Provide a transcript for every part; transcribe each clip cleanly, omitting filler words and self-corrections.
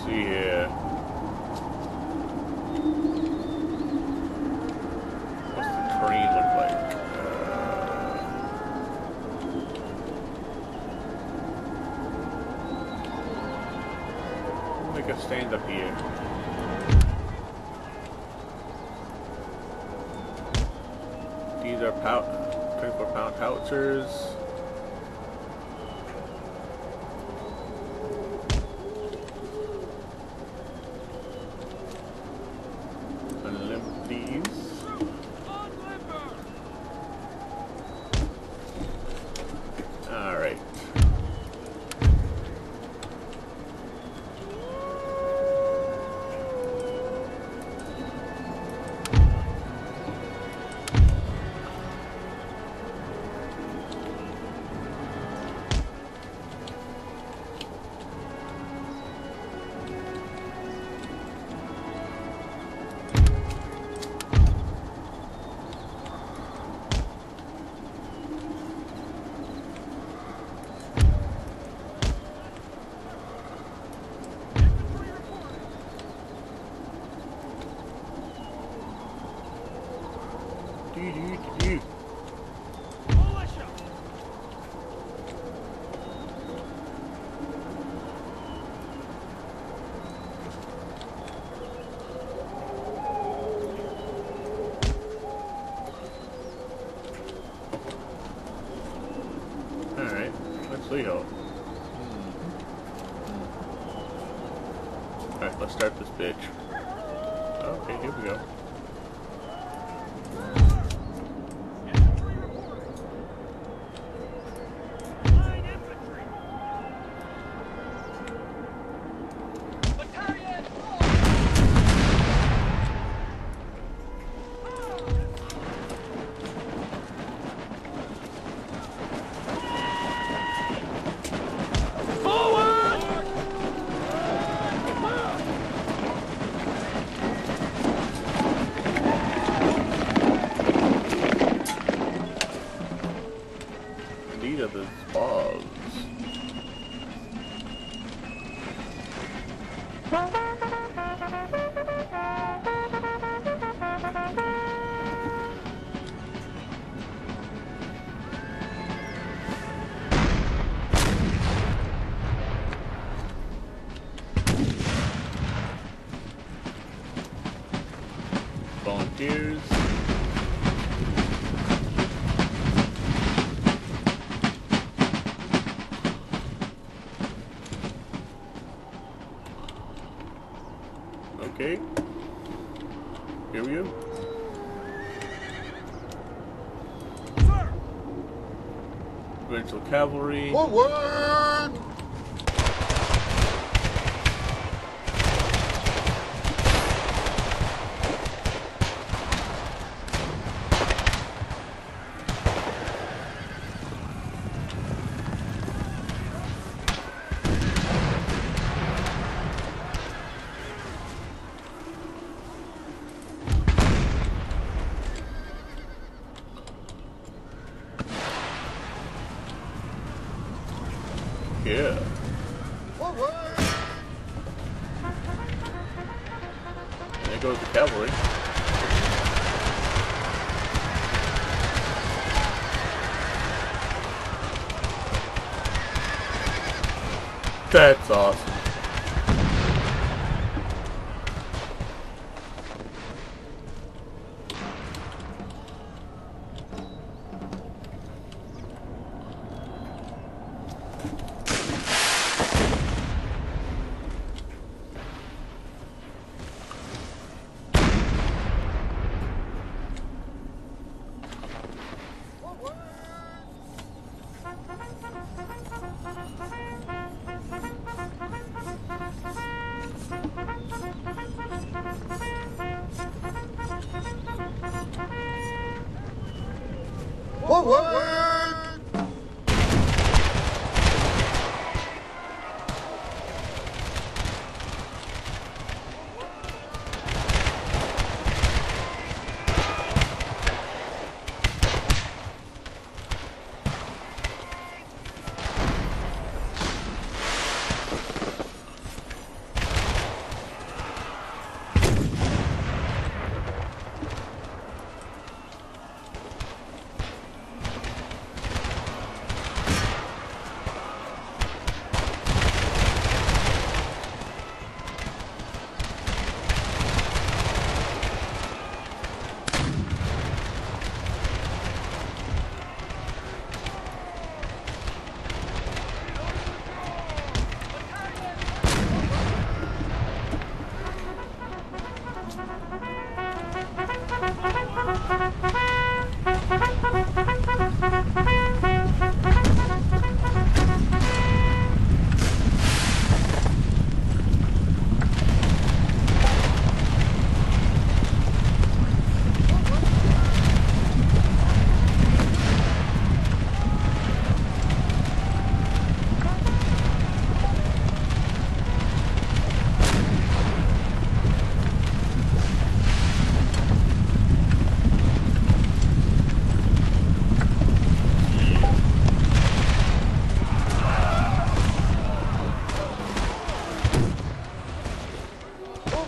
see here. What's the terrain look like? Make a stand up here. These are 24-pound howitzers. Unlimp these. Alright. Alright, let's see how. Alright, let's start this bitch. Okay, here we go. These are the spawns. Volunteers. Okay. Here we go. Sir. Provincial cavalry. Forward! Yeah. Forward! And there goes the cavalry. That's awesome. Forward!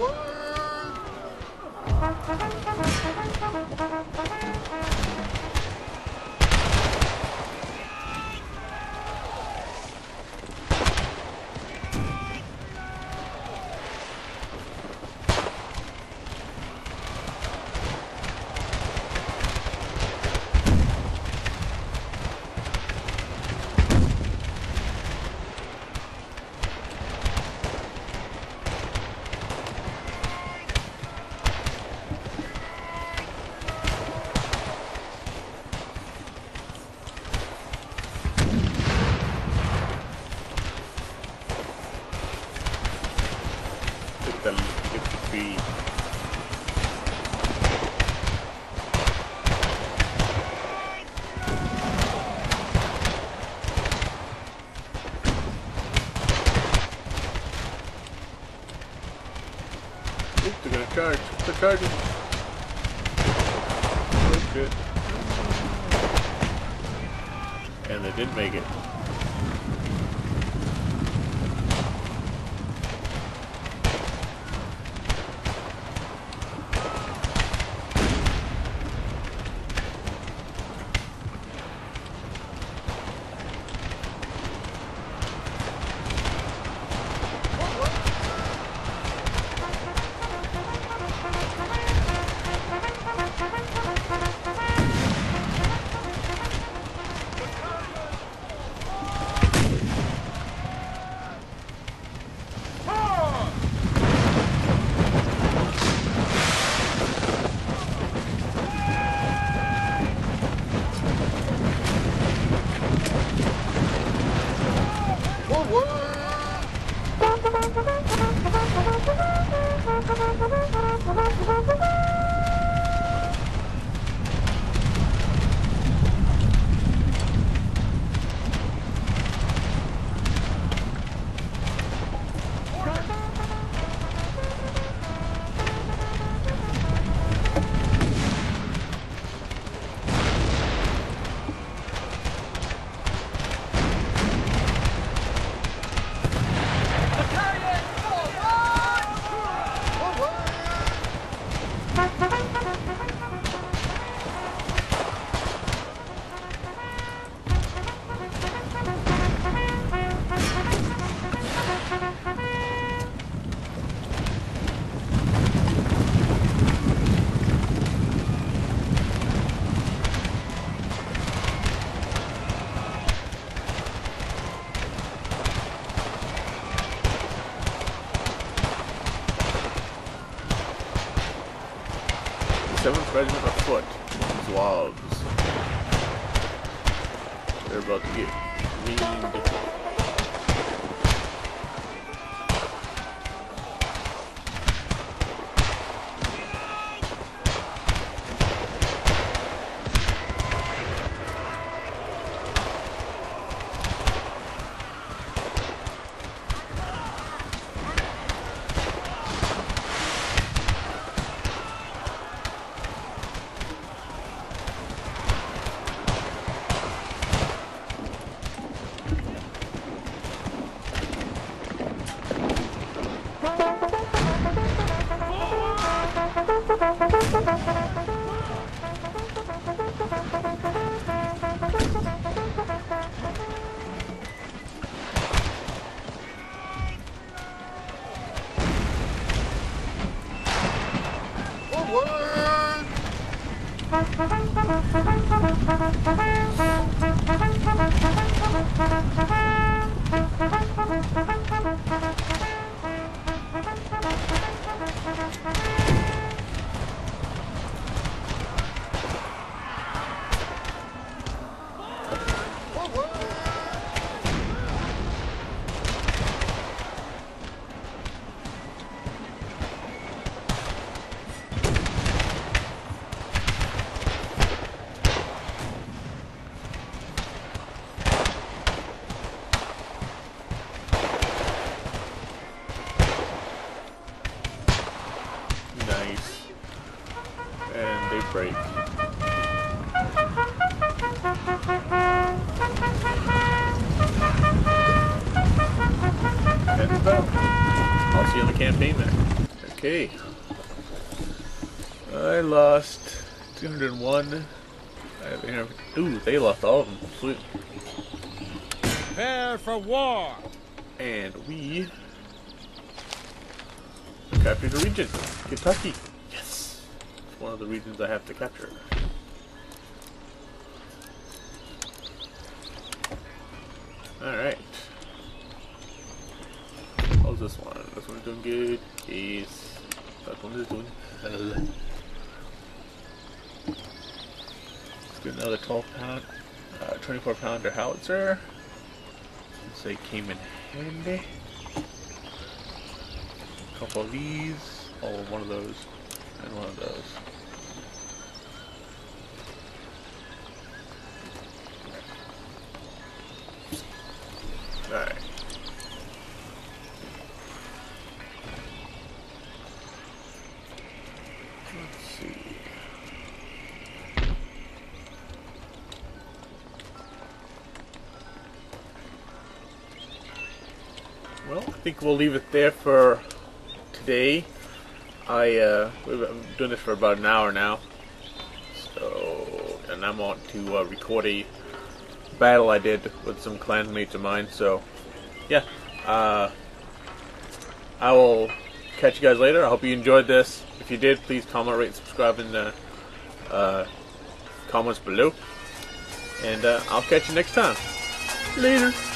Get the feed. Oop, they're gonna charge. They're charging. That's good. And they did make it. Seventh Regiment of Foot, Zouaves. They're about to get redeployed. Nice. And they break. And I'll see you on the campaign then. Okay. I lost 201. I have 800. Ooh, they lost all of them. Sweet. Prepare for war. And we captured a region. Kentucky. Yes. It's one of the regions I have to capture. Alright. How's this one? This one's doing good. Yes. That one is doing well. Let's get another 12-pound, 24-pounder howitzer. Since they came in handy. A couple of these. Oh, one of those. And one of those. Alright. Let's see. Well, I think we'll leave it there for today. I'm doing this for about an hour now. So, and I'm on to record a battle I did with some clanmates of mine. So, yeah. I will catch you guys later. I hope you enjoyed this. If you did, please comment, rate, and subscribe in the comments below. And I'll catch you next time. Later.